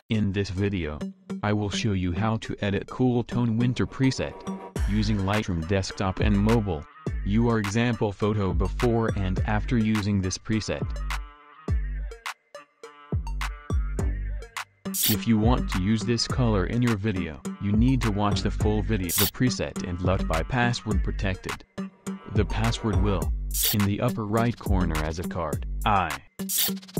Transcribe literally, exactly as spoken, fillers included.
In this video, I will show you how to edit Cool Tone Winter preset, using Lightroom Desktop and Mobile. Your example photo before and after using this preset. If you want to use this color in your video, you need to watch the full video. The preset and L U T by password protected. The password will, in the upper right corner as a card. I.